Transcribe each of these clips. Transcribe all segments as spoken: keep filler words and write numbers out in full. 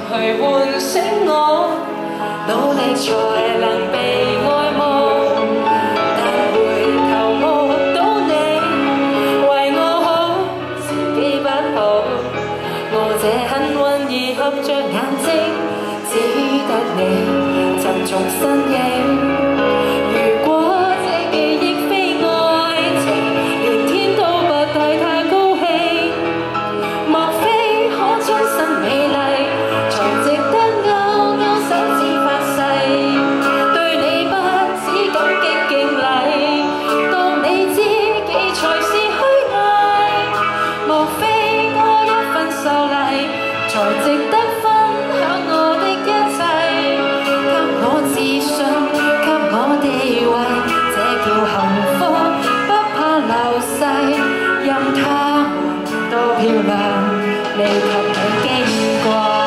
去喚醒我，努力才能被愛慕。但回頭望到你，為我好，自己不好。我這幸運兒合着眼睛，只得你尋從身影。如果這記憶非愛情，連天都不替它高興。莫非可終身美麗，才值得勾勾手指發誓，對你不止感激敬禮，當你知己才是虛偽。莫非多一份秀麗，才值得分享我的一切，給我自信，給我地位，這叫幸福，不怕流逝，任他們多漂亮，未及你矜貴。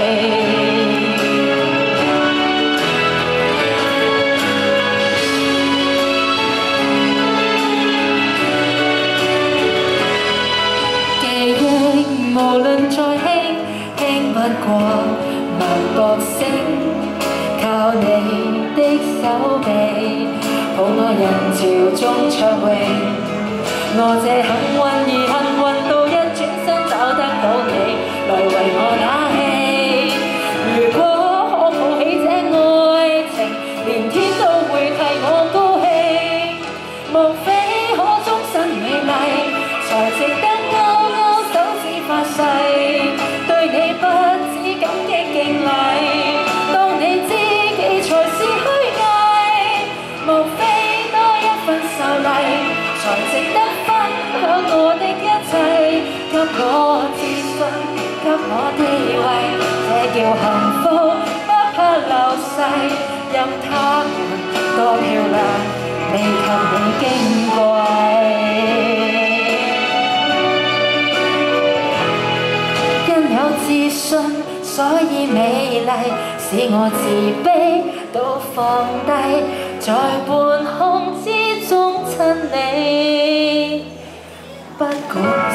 記憶無論再輕，輕不過脈搏聲，靠你的手臂，抱我人潮中暢泳。我這幸運兒幸運到一轉身找得到你，來為我打氣。如果可抱起這愛情，連天都會替我高興。無非可終身美麗，才值得勾勾手指發誓，對你不止感激敬禮，當你知己才是虛偽。無非多一份秀麗，才值得分享我的一切，給我自信，給我地位，這叫幸福，不怕流逝，任他們多漂亮，未及你矜貴。因有自信，所以美麗，使我自卑都放低，在半空之中親你，不管